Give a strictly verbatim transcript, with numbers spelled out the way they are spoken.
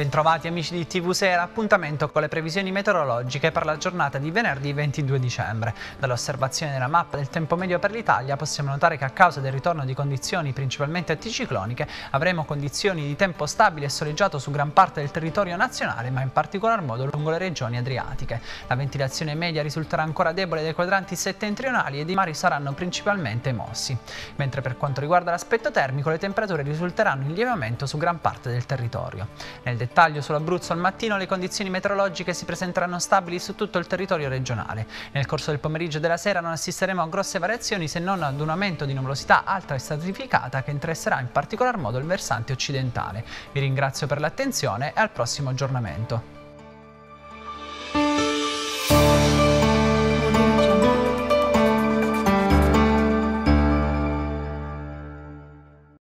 Bentrovati amici di tivù Sera, appuntamento con le previsioni meteorologiche per la giornata di venerdì ventidue dicembre. Dall'osservazione della mappa del tempo medio per l'Italia possiamo notare che a causa del ritorno di condizioni principalmente anticicloniche avremo condizioni di tempo stabile e soleggiato su gran parte del territorio nazionale, ma in particolar modo lungo le regioni adriatiche. La ventilazione media risulterà ancora debole dai quadranti settentrionali ed i mari saranno principalmente mossi. Mentre per quanto riguarda l'aspetto termico, le temperature risulteranno in lieve aumento su gran parte del territorio. Nel dettaglio, sull'Abruzzo al mattino le condizioni meteorologiche si presenteranno stabili su tutto il territorio regionale. Nel corso del pomeriggio e della sera non assisteremo a grosse variazioni, se non ad un aumento di nuvolosità alta e stratificata che interesserà in particolar modo il versante occidentale. Vi ringrazio per l'attenzione e al prossimo aggiornamento.